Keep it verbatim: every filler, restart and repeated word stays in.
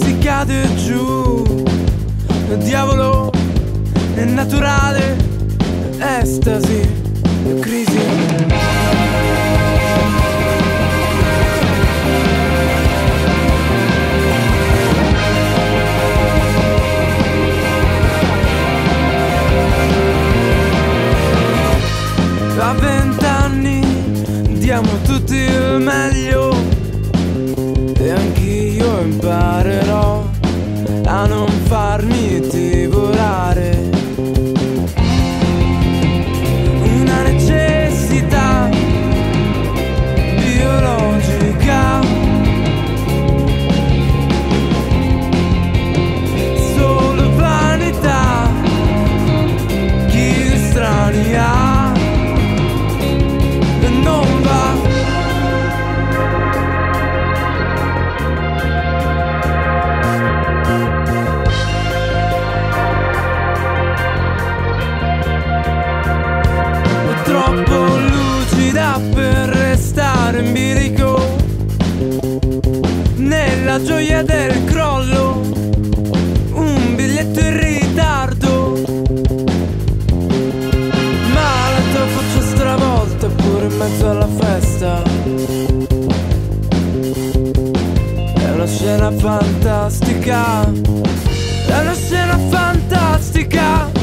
si cade giù. Diavolo è naturale, estasi, crisi. A vent'anni diamo tutti il meglio e anch'io imparerò a non farmi divorare. Una necessità biologica, solo vanità, chi strania non va. È troppo lucida per restare in bilico, nella gioia del crollo, un biglietto in ritardo, ma la tua faccia stravolta pure in mezzo alla festa. È una scena fantastica, è una scena fantastica.